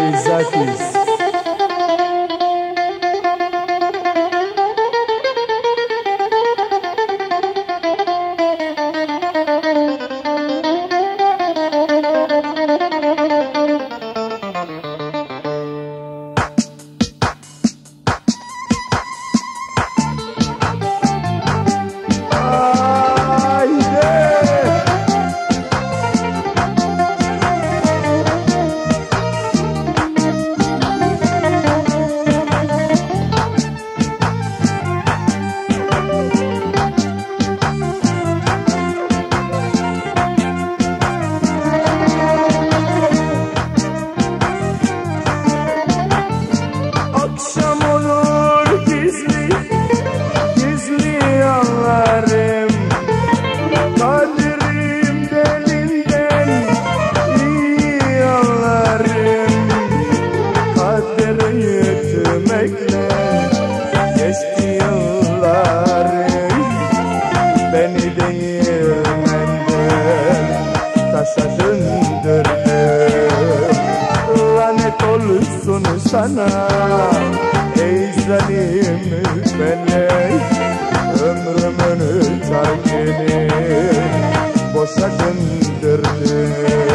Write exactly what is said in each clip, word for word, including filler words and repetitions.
Beyzakiz. Sana ey zalim felek, ömrümün tarkini boşa döndürdüm.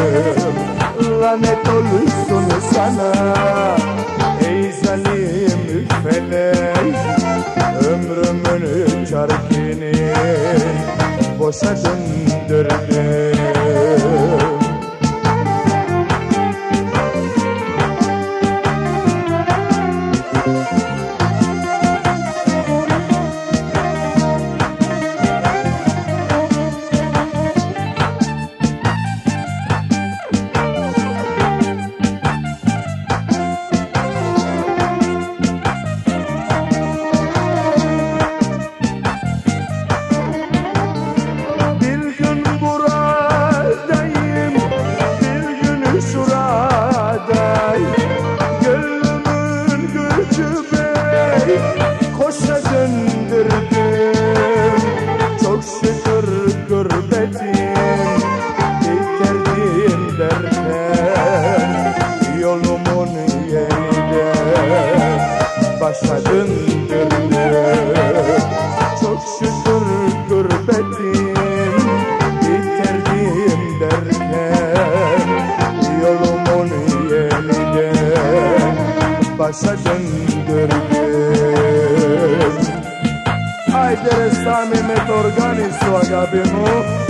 Lanet olsun sana ey zalim felek, ömrümün tarkini boşa döndürdüm. Çok şükür gurbetim bitirdim derken, yolumun yeniden başa döndürdüm. Çok şükür gurbetim bitirdim derken, yolumun yeniden başa döndürdüm. Haydi restami met organizu agabimo.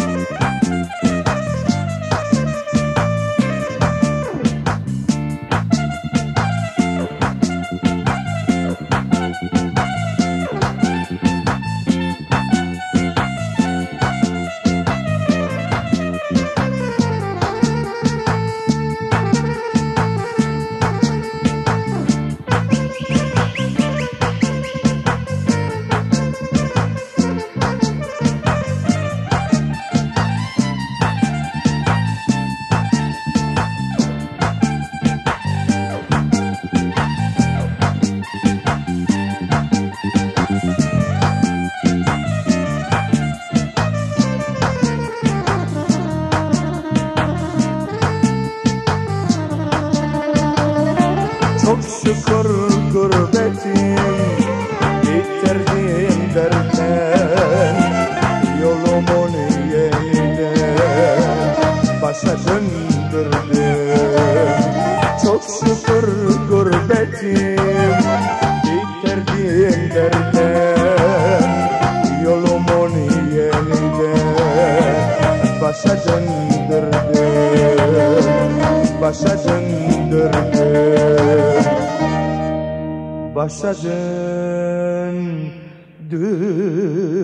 Çok şükür gurbetim bitirdim derken, yolumun yeniden başa döndürdüm. Çok şükür gurbetim bitirdim derken, yolumun yeniden başa döndürdüm. Başa döndürdüm, başa döndürdüm.